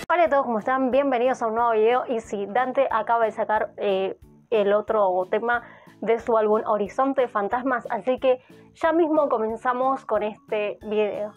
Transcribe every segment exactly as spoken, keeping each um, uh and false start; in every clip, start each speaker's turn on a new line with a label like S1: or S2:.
S1: Hola a todos, ¿cómo están? Bienvenidos a un nuevo video. Y sí, Dante acaba de sacar eh, el otro tema de su álbum Horizonte de Fantasmas, así que ya mismo comenzamos con este video.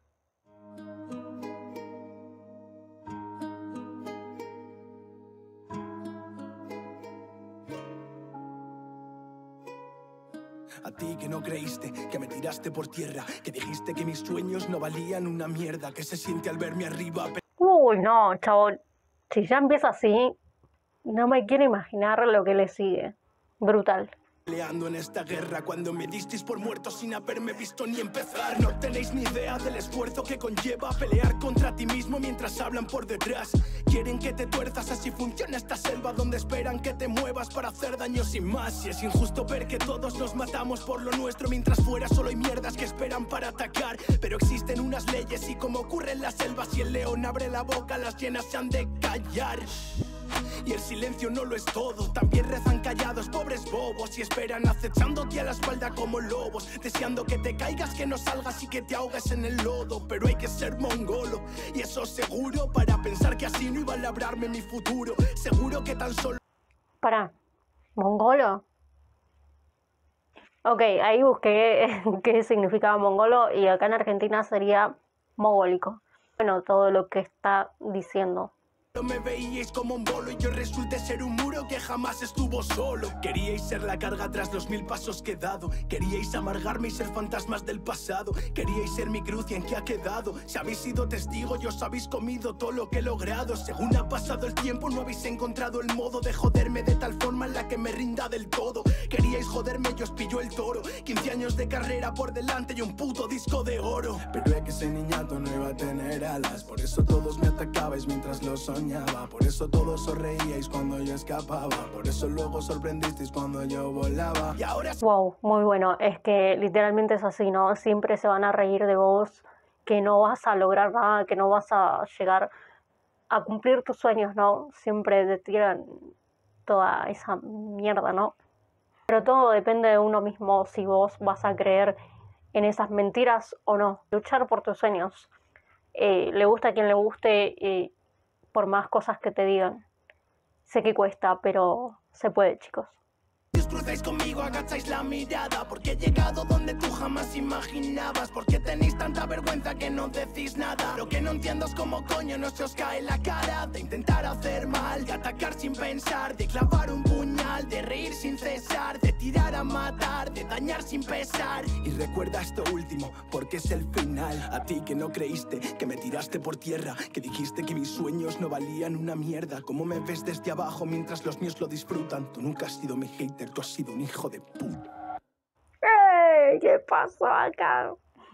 S2: A ti que no creíste, que me tiraste por tierra, que dijiste que mis sueños no valían una mierda, que se siente al verme arriba.
S1: Uy, no, chabón. Si ya empieza así, no me quiero imaginar lo que le sigue. Brutal.
S2: Peleando en esta guerra cuando me disteis por muerto sin haberme visto ni empezar. No tenéis ni idea del esfuerzo que conlleva pelear contra ti mismo mientras hablan por detrás. Quieren que te tuerzas, así funciona esta selva donde esperan que te muevas para hacer daño sin más. Y es injusto ver que todos nos matamos por lo nuestro mientras fuera solo hay mierdas que esperan para atacar. Pero existen unas leyes y como ocurre en la selva, si el león abre la boca las hienas se han de callar. Y el silencio no lo es todo, también rezan callados pobres bobos y esperan acechándote a la espalda como lobos, deseando que te caigas, que no salgas y que te ahogues en el lodo. Pero hay que ser mongolo, y eso seguro, para pensar que así no iba a labrarme mi futuro. Seguro que tan solo...
S1: Para, ¿mongolo? Ok, ahí busqué qué significaba mongolo y acá en Argentina sería mogólico. Bueno, todo lo que está diciendo.
S2: Me veíais como un bolo y yo resulté ser un muro que jamás estuvo solo. Queríais ser la carga tras los mil pasos que he dado. Queríais amargarme y ser fantasmas del pasado. Queríais ser mi cruz y en qué ha quedado. Si habéis sido testigo y os habéis comido todo lo que he logrado. Según ha pasado el tiempo no habéis encontrado el modo de joderme de tal forma en la que me rinda del todo. Queríais joderme y os pilló el toro. quince años de carrera por delante y un puto disco de oro. Pero es que ese niñato no iba a tener alas. Por eso todos me atacabais mientras lo soñaba. Por eso todos os reíais cuando yo escapaba. Por eso luego sorprendisteis cuando yo volaba. Y ahora...
S1: Wow, muy bueno. Es que literalmente es así, ¿no? Siempre se van a reír de vos, que no vas a lograr nada, que no vas a llegar a cumplir tus sueños, ¿no? Siempre te tiran toda esa mierda, ¿no? Pero todo depende de uno mismo, si vos vas a creer en esas mentiras o no. Luchar por tus sueños. Eh, le gusta a quien le guste, eh, por más cosas que te digan. Sé que cuesta, pero se puede, chicos.
S2: Os cruzáis conmigo, agacháis la mirada, porque he llegado donde tú jamás imaginabas. Porque tenéis tanta vergüenza que no decís nada. Lo que no entiendo es cómo coño no se os cae la cara de intentar hacer mal, de atacar sin pensar, de clavar un puñal, de reír sin cesar, de tirar a matar, de dañar sin pesar. Y recuerda esto último, porque es el final. A ti que no creíste, que me tiraste por tierra, que dijiste que mis sueños no valían una mierda. Como me ves desde abajo mientras los míos lo disfrutan. Tú nunca has sido mi hater, tú has sido un hijo de puta.
S1: ¡Ey! ¿Qué pasó acá?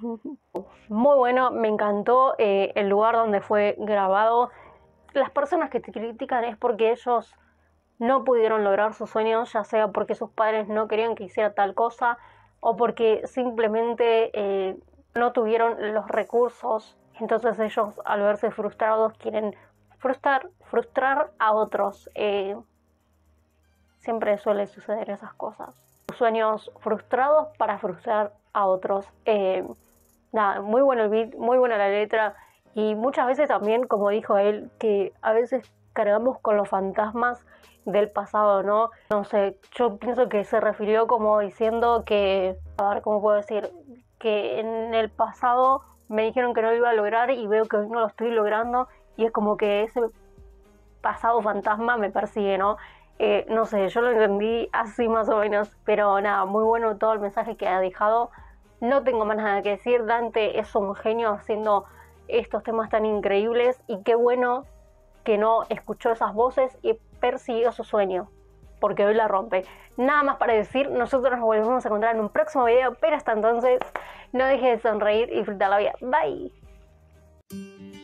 S1: Muy bueno, me encantó eh, el lugar donde fue grabado. Las personas que te critican es porque ellos no pudieron lograr sus sueños, ya sea porque sus padres no querían que hiciera tal cosa o porque simplemente eh, no tuvieron los recursos. Entonces ellos, al verse frustrados, quieren frustrar, frustrar a otros. Eh, Siempre suele suceder esas cosas. Sueños frustrados para frustrar a otros. Eh, nada, muy bueno el beat, muy buena la letra. Y muchas veces también, como dijo él, que a veces cargamos con los fantasmas del pasado, ¿no? No sé, yo pienso que se refirió como diciendo que, a ver, ¿cómo puedo decir? Que en el pasado me dijeron que no lo iba a lograr y veo que hoy no lo estoy logrando. Y es como que ese pasado fantasma me persigue, ¿no? Eh, no sé, yo lo entendí así más o menos, pero nada, muy bueno todo el mensaje que ha dejado. No tengo más nada que decir. Dante es un genio haciendo estos temas tan increíbles y qué bueno que no escuchó esas voces y persiguió su sueño, porque hoy la rompe. Nada más para decir, nosotros nos volvemos a encontrar en un próximo video, pero hasta entonces no dejes de sonreír y disfrutar la vida. Bye.